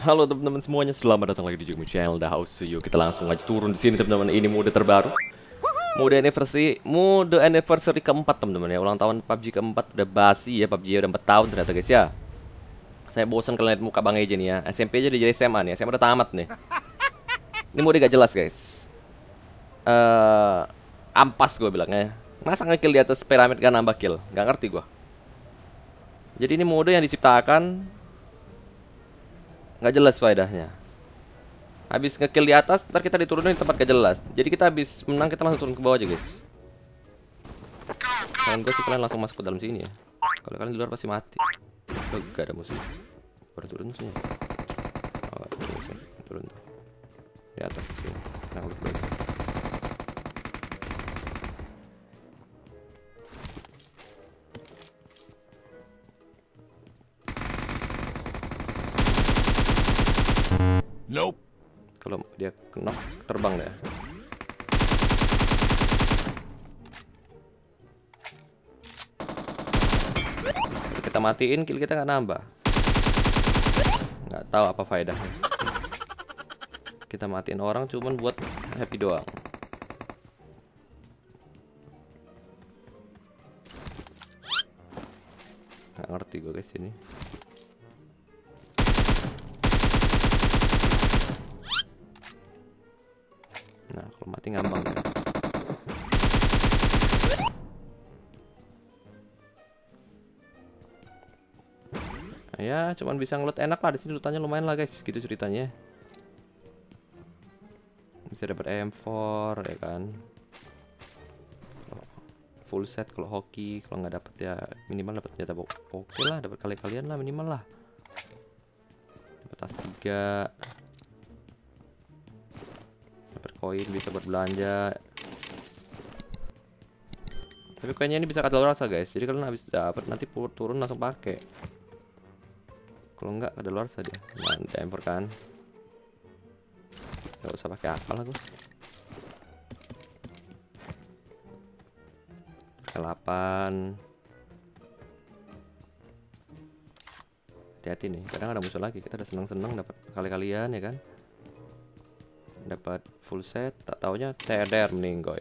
Halo teman-teman semuanya, selamat datang lagi di Jumi Channel The House. Yuk kita langsung aja turun di sini teman-teman. Ini mode terbaru, mode anniversary keempat teman-teman ya. Ulang tahun PUBG keempat, udah basi ya, PUBG ya udah 4 tahun ternyata guys ya. Saya bosan kalian lihat muka Bang Eja nih ya. SMP aja jadi SMA nih, SMA udah tamat nih. Ini mode gak jelas guys. Ampas gue bilangnya. Masa nge-kill di atas piramid gak nambah kill? Gak ngerti gue. Jadi ini mode yang diciptakan nggak jelas faedahnya. Habis ngekill di atas, ntar kita diturunin di tempat gak jelas. Jadi kita habis menang, kita langsung turun ke bawah aja guys. Kalian gue sih kalian langsung masuk ke dalam sini ya. Kalau kalian di luar pasti mati. Oh, gak ada musuh. Baru turun musuhnya. Oh, turun tuh. Di atas sini. Nah, boleh. Nope. Kalau dia kena terbang deh. Kalau kita matiin kill kita nggak nambah. Nggak tahu apa faedahnya. Kita matiin orang cuman buat happy doang. Nggak ngerti gue guys ini. Nah, kalau mati ngambang ya. Nah, ya, cuman bisa ngeloot enak lah di sini, lootannya lumayan lah guys, gitu ceritanya. Bisa dapat M4 ya kan. Full set kalau hoki, kalau nggak dapet ya minimal dapat senjata oke lah, dapat kali-kalian lah minimal lah. Dapat tas 3. Koin bisa buat belanja. Tapi koinnya ini bisa kadaluarsa guys. Jadi kalian habis dapat nanti turun langsung pakai. Kalau enggak kadaluarsa dia. Nah, temper kan. Gak usah pakai akal aku. Pakai 8. Hati-hati nih. Kadang ada musuh lagi. Kita udah seneng-seneng dapat kali-kalian ya kan. Dapat full set, tak taunya TDR meninggoy.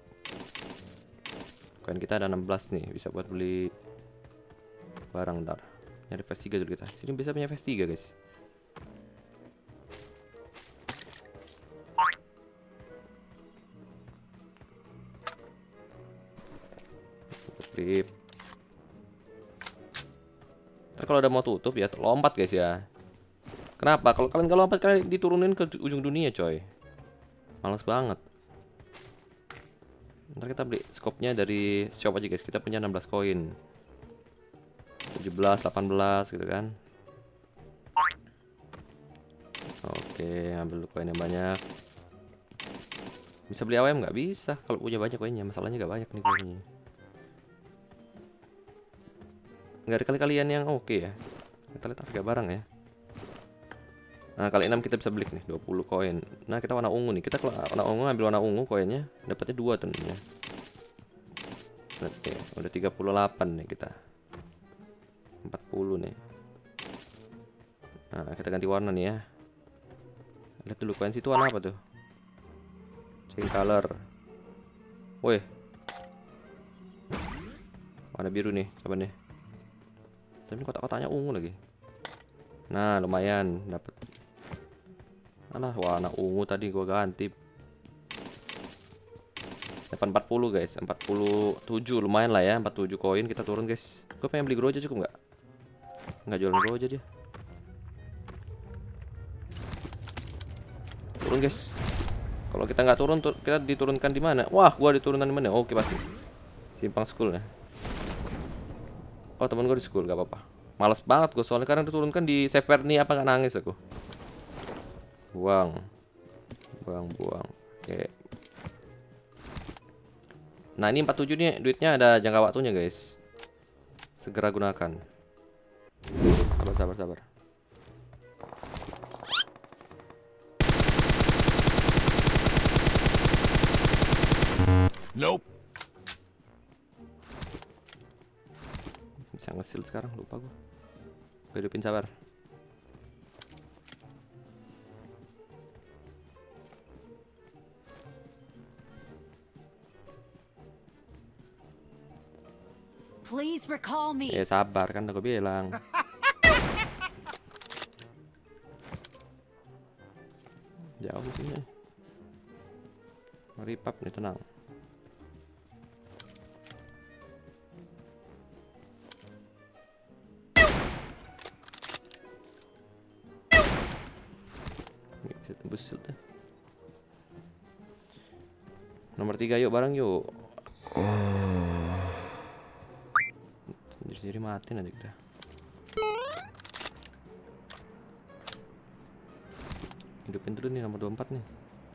Koin kita ada 16 nih, bisa buat beli barang ntar. Nyari PS3 dulu kita. Sini bisa punya PS3 guys. Flip. Ntar kalau udah mau tutup ya lompat guys ya. Kenapa? Kalau kalian gak lompat kalian diturunin ke ujung dunia coy. Males banget. Ntar kita beli scope-nya dari shop aja guys. Kita punya 16 koin, 17, 18 gitu kan. Oke, ambil koin yang banyak. Bisa beli AWM nggak? Bisa. Kalau punya banyak koinnya. Masalahnya nggak banyak nih koinnya. Nggak ada kali-kalian yang oke ya. Kita lihat harga barang ya. Nah, kali 6 kita bisa beli nih 20 koin. Nah, kita warna ungu nih. Kita kalau warna ungu ambil warna ungu koinnya, dapatnya 2 tentunya. Oke, udah 38 nih kita. 40 nih. Nah, kita ganti warna nih ya. Lihat dulu koin situ warna apa tuh? Change color. Woi. Warna biru nih, coba nih. Tapi kotak-kotaknya ungu lagi. Nah, lumayan dapat. Alah, warna ungu tadi gua ganti. 840 guys, 47 lumayan lah ya, 47 koin kita turun guys. Gue pengen beli groja cukup nggak? Nggak jualan groja dia. Turun guys. Kalau kita nggak turun, kita diturunkan di mana? Wah, gua diturunkan di mana? Oke pasti. Simpang school ya. Oh, temen gue di school, gak apa-apa. Males banget gue soalnya kadang diturunkan di save nih apa nggak nangis aku. Buang. Oke. Nah, ini 47 nih duitnya ada jangka waktunya guys. Segera gunakan. Sabar. Nope. Bisa nge-seal sekarang, lupa gue. Gue hidupin, sabar. Please recall me. Sabar kan aku bilang. Jauh sini. Mari pap nih, tenang. Bisa tembus shield deh. Nomor 3 yuk, bareng yuk. Jadi mati nanti kita. Hidupin dulu nih nomor 24 nih.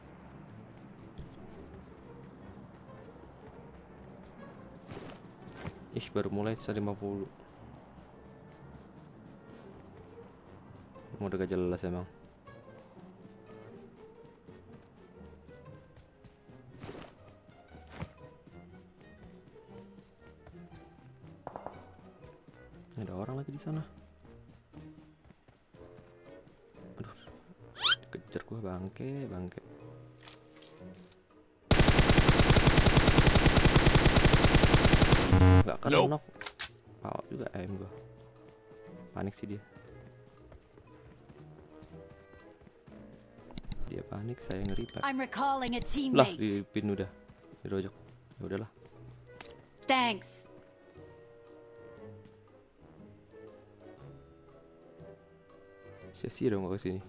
Ih, baru mulai 150. Udah gak jelas emang. Ada orang lagi di sana. Aduh, dikejar gua, bangke. Gak akan knock. Out juga aim gua. Panik sih dia. Dia panik, saya ngeripat. I'm recalling a Lah, teammate. di pin udah. Dirojok. Ya udahlah. Thanks. Sia-sia dong gak kesini.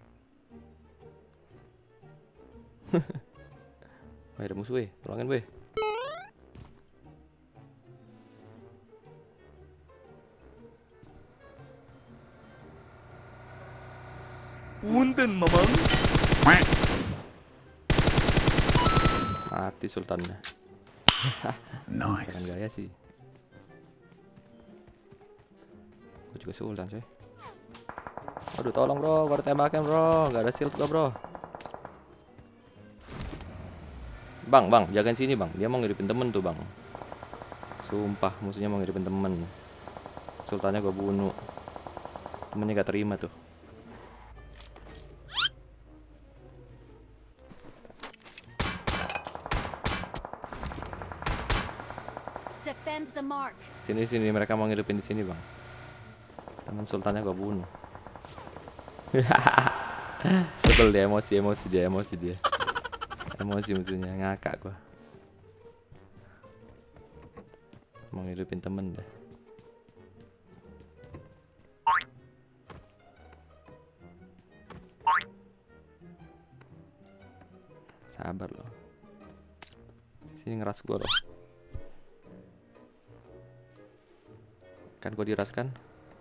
Ada musuh weh, tolongin weh. Punten, Mamang. Mati sultannya. Nice. Jangan gaya sih. Gue juga sultan sih. Aduh, tolong bro, gue tembakin bro, gak ada shield gua bro. Bang, jagain sini bang, dia mau ngidupin temen tuh bang. Sumpah, musuhnya mau ngidupin temen. Sultannya gue bunuh. Temennya gak terima tuh. Defend the mark. Sini, mereka mau ngidupin di sini bang. Temen sultannya gue bunuh. Sebel dia, emosi dia. Emosi musuhnya, ngakak gua. Mau ngidupin temen deh. Sabar loh. Sini ngeras gua loh. Kan gua diras kan?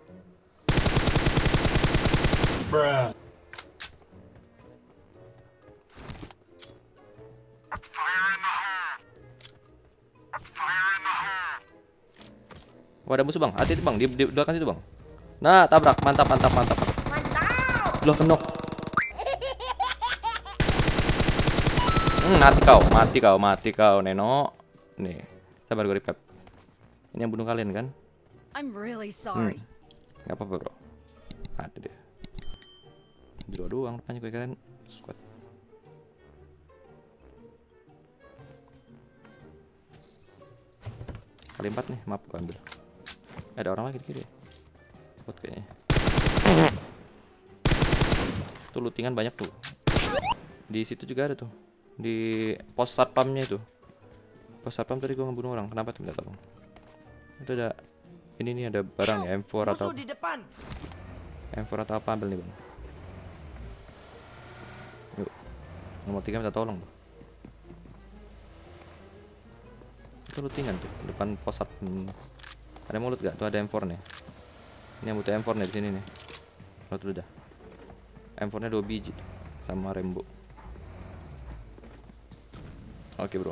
Bruh. Wah, ada musuh bang, hati-hati bang, di belakang situ bang. Nah, tabrak, mantap. Loh, kenok. Mati kau, Neno. Nih, sabar gue repep. Ini yang bunuh kalian kan? I'm really sorry. Gak apa-apa bro. Mati deh. Dua doang depannya gue kalian squad. Kali 4 nih, maaf gue ambil. Ada orang lagi di kiri. Bot kayaknya. Tuh lootingan banyak tuh. Di situ juga ada tuh. Di pos satpamnya itu. Pos satpam tadi gue ngebunuh orang. Kenapa tuh, minta tolong? Itu ada ini nih, ada barang ya, M4 atau Musuh di depan. M4 atau apa, ambil nih bang. Yuk, nomor 3 minta tolong tuh. Itu lootingan tuh depan pos satpam. Ada mulut gak? Tuh ada M4 nih. Ini yang butuh M4 nih di sini nih. Load dulu dah. M4 nya 2 biji tuh, sama Rembo. Oke bro.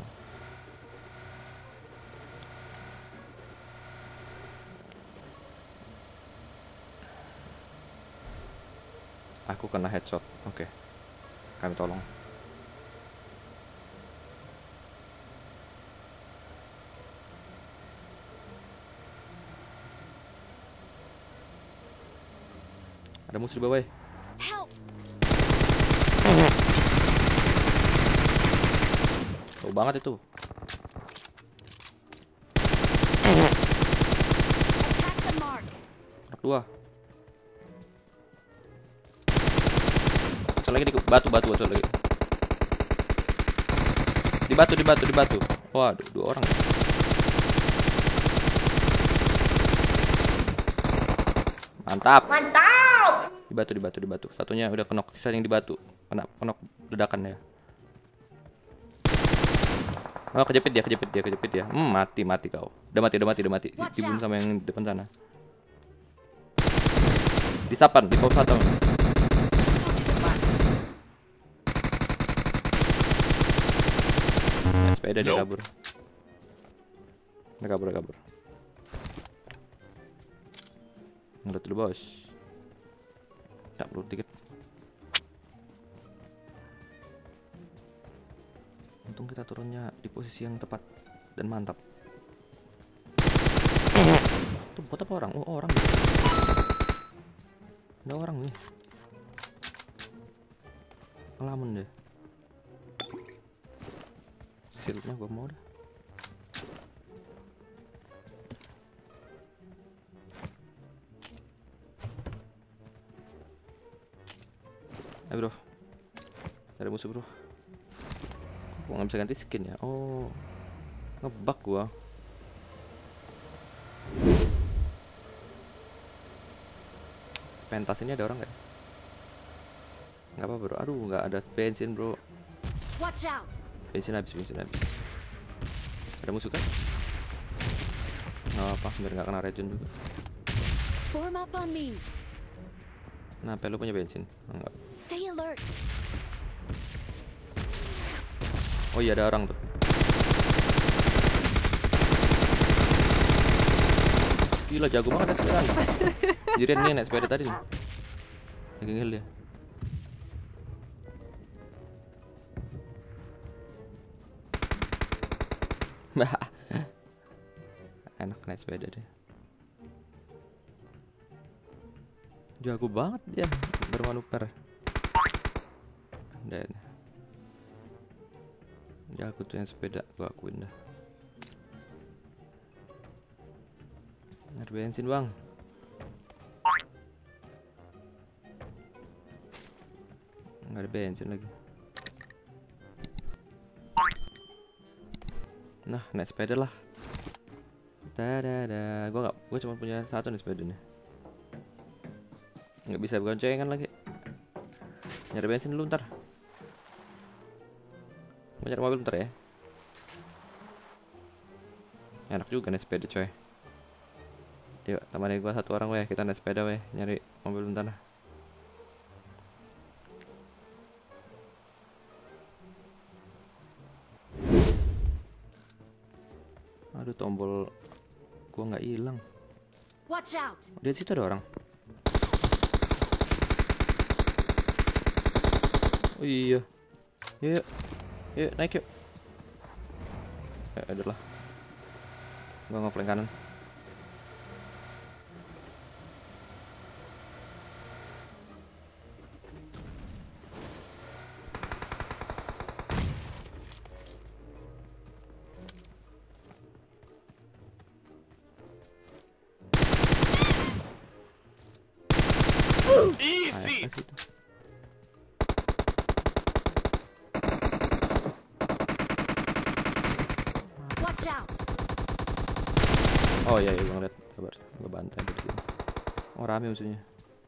Aku kena headshot. Oke. Kami tolong. Ada musuh di bawah ya. Help. Jauh banget itu. 2. Satu lagi di batu satu lagi. Di batu. Waduh, 2 orang. Mantap. Di batu. Satunya udah kenok, sisa yang di batu. Kenok ledakan ya. Oh, kejepit dia. Mati kau. Udah mati. Dibunuh sama yang depan sana. Disapan, di pop 1. Naik sepeda dia kabur. Dia kabur. Ngelut dulu, bos. Tak perlu tiket. Untung kita turunnya di posisi yang tepat dan mantap. Tuh bot apa orang? Oh, orang. Ada orang nih. Ngelamun deh. Shieldnya gua mau dah. Ayo bro, ada musuh bro. Gua nggak bisa ganti skin ya. Oh, ngebug gua. Pentas ini ada orang nggak? Nggak apa bro. Aduh, nggak ada bensin bro. Watch out. Bensin habis. Ada musuh kan? Nggak apa, biar nggak kena regen juga. Form up on me. Nah, lu punya bensin? Enggak. Stay alert. Oh iya, ada orang tuh. Gila, jago banget ya sekarang. Jadi ini naik sepeda tadi nih. Lagi ngehil dia. Enak naik sepeda deh. Jago banget dia bermanuver. Dan jago tuh yang sepeda, gua akuin dah. Ada bensin bang. Nggak ada bensin lagi. Nah, naik sepeda lah. Tada, gua cuma punya satu nih sepeda nih. Nggak bisa goncengan lagi. Nyari bensin dulu ntar. Mau nyari mobil ntar ya. Enak juga naik sepeda coy. Yuk temani gua satu orang weh. Kita naik sepeda weh. Nyari mobil bentar. Aduh, tombol gua nggak hilang. Watch out. Di situ ada orang. Oh iya. Yuk, naik yuk. Adalah. Gua ngeflank kanan. Easy. Apa sih itu? Watch out. Oh iya, gua ngeliat. Sabar, gua bantai dari sini. Oh, rame musuhnya.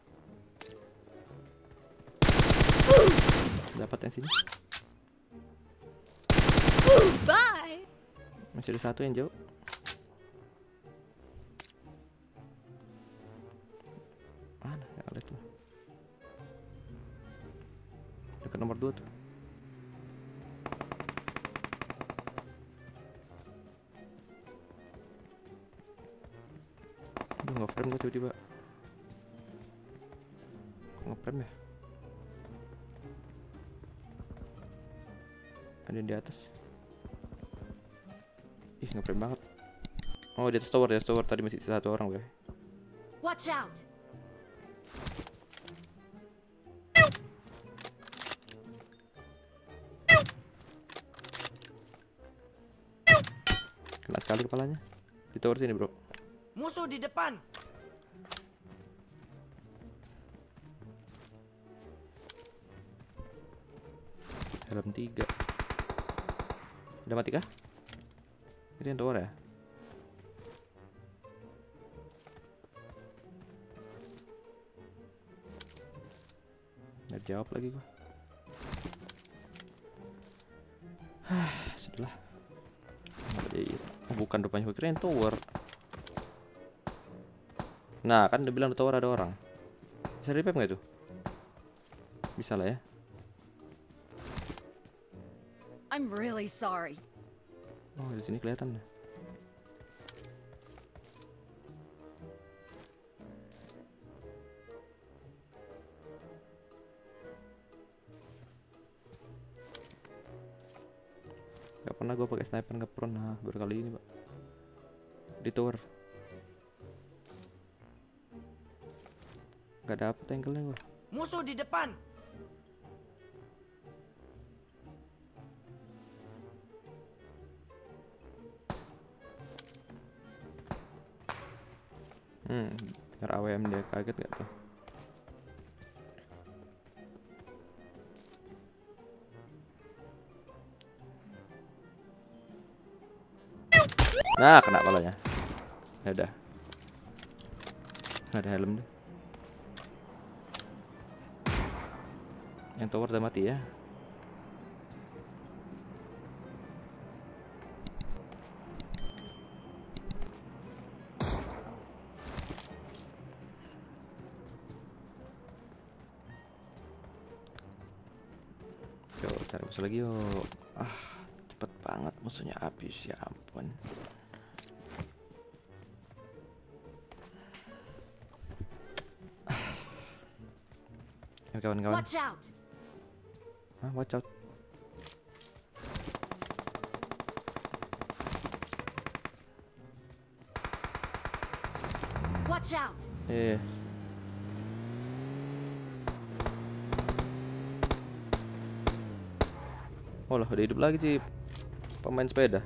Dapat yang sini. Bye. Masih ada satu yang jauh. Mana? Nggak lihat tuh. Dekat nomor 2 tuh. Aduh, nge-frame gue tiba-tiba. Nge-frame ya? Ada yang di atas. Ih, nge-frame banget. Oh, di atas tower. Tadi masih satu orang gue. Watch out. Kena sekali kepalanya. Di tower sini bro. Musuh di depan. Helm 3. Udah mati kah? Itu yang tower ya? Nggak jawab lagi gua. Setelah. Oh, bukan depannya, gua kirain tower. Nah, kan udah bilang di tower ada orang. Bisa revive nggak itu? Bisa lah ya. I'm really sorry. Oh, di sini kelihatan. Gak pernah gue pakai sniper, gak pernah. Baru kali ini, Pak. Di tower. Gak dapet angle-nya gue. Musuh di depan. Biar AWM dia kaget gak tuh? Nah, kena palanya. Ya udah. Nggak ada helm deh. Yang tower udah mati ya. Yuk, cari musuh lagi yuk. Cepet banget musuhnya habis, ya ampun. Kawan-kawan. Watch out. Watch out. Watch out. Oh lah, udah hidup lagi sih pemain sepeda.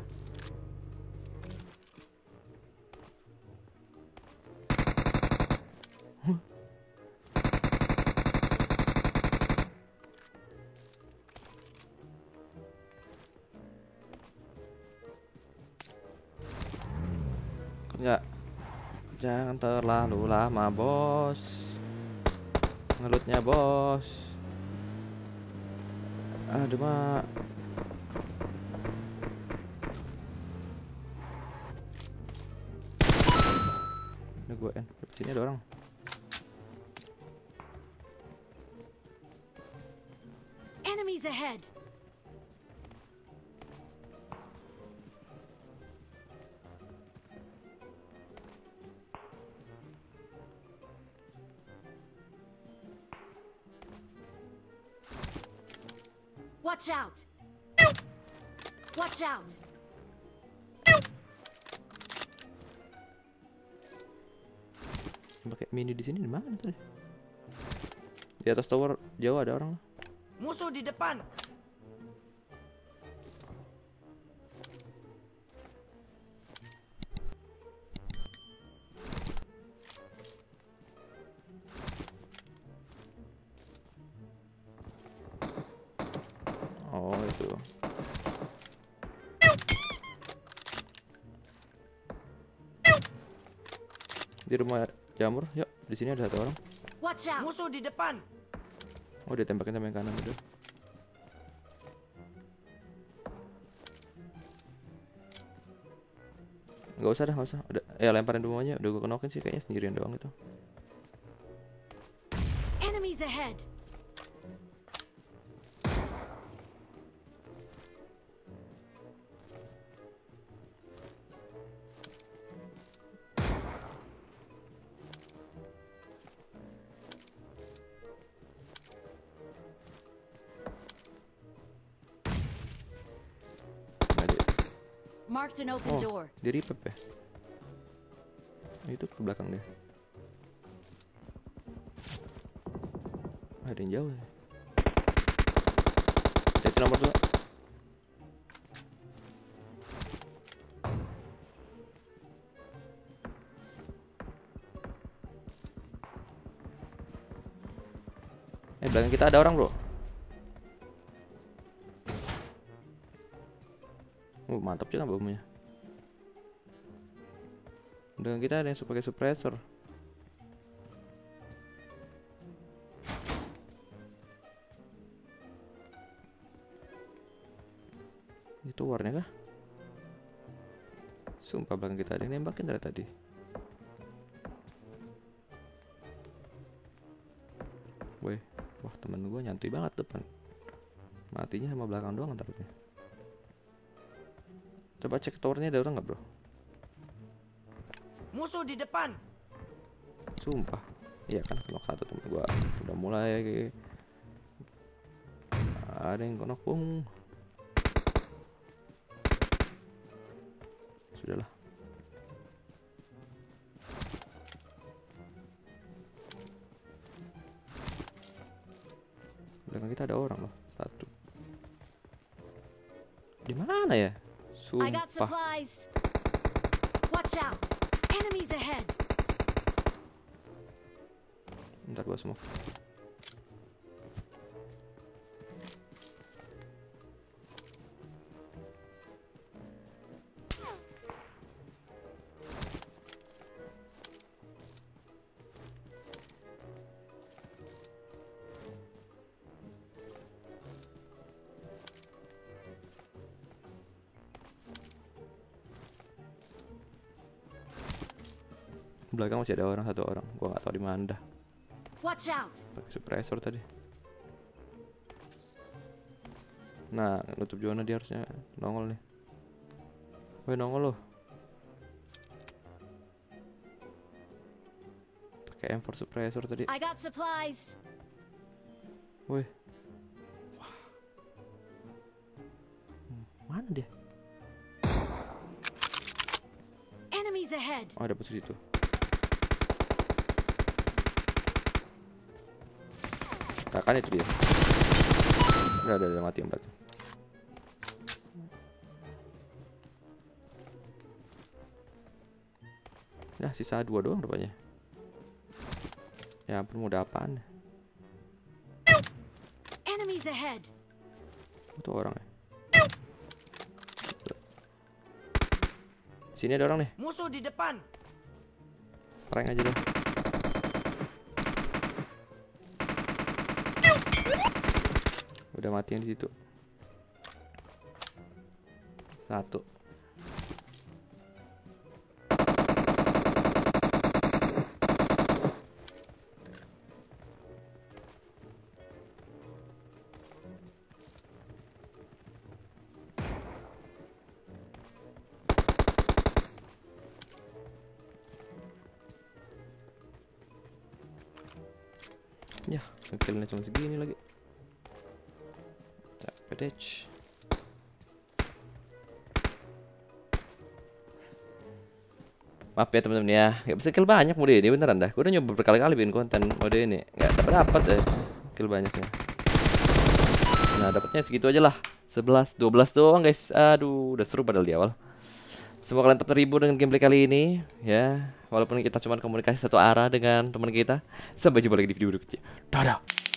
Enggak, jangan terlalu lama bos, ngelutnya bos. Aduh mak. Ini gue sini ada orang. Enemies ahead. Watch out. Watch out. Pakai mini di sini di mana tadi? Di atas tower jauh ada orang. Musuh di depan. Oh itu. Di rumah jamur, yuk. Di sini ada satu orang. Watch out. Musuh di depan. Oh, dia tembakin sama yang kanan udah. Nggak usah dah, nggak usah. Udah, lemparin dulu aja. Udah gue kenokin sih kayaknya sendirian doang itu. Enemies ahead. Marked an open door. Dia ripep ya. Itu ke belakang dia. Ada yang jauh ya. Itu nomor 2. Belakang kita ada orang bro. Mantap juga bomnya. Dengan kita ada yang pakai suppressor. Itu warnanya kah? Sumpah belakang kita ada yang nembakin dari tadi. Weh, wah temen gue nyantui banget depan. Matinya sama belakang doang antaranya. Coba cek towernya ada orang nggak bro? Musuh di depan. Sumpah. Iya kan knock satu temen gue. Udah mulai ada yang knock pung. Sudahlah. Belakang kita ada orang loh, satu. Di mana ya? I got Sumpah. supplies. Watch out. Enemies ahead. Ntar gua smoke. Belakang masih ada orang, satu orang. Gua nggak tahu di mana dah. Watch out. Pakai suppressor tadi. Nah, nutup zona dia harusnya nongol nih. Woi, nongol loh. Pakai M4 suppressor tadi. I got supplies. Woi. Wah. Mana dia? Enemies ahead. Oh, ada posisi itu. Nah, kan itu dia. Udah mati yang belakang. Nah, sisa 2 doang rupanya. Ya ampun, mau ada apaan? Enemies ahead. Itu orang ya. Sini ada orang nih. Musuh di depan. Prank aja deh. Udah mati yang di situ. Satu. Ya, skillnya cuma segini lagi. Capek deh. Maaf ya teman-teman ya, nggak bisa kill banyak mode ini beneran dah. Gue udah nyoba berkali-kali bikin konten mode ini, nggak dapat ya kill banyaknya. Nah dapatnya segitu aja lah, 11, 12 doang guys. Aduh, udah seru padahal di awal. Semoga kalian tetap terhibur dengan gameplay kali ini ya. Walaupun kita cuma komunikasi satu arah dengan teman kita. Sampai jumpa lagi di video berikutnya. Dadah.